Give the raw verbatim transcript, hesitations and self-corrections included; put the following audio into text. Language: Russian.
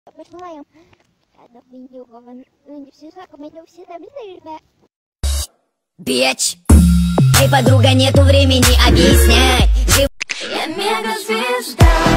Пожелаем данного видео вам все комментарии всегда ребят. Бич! Эй, подруга, нету времени объяснять. Я мега звезда.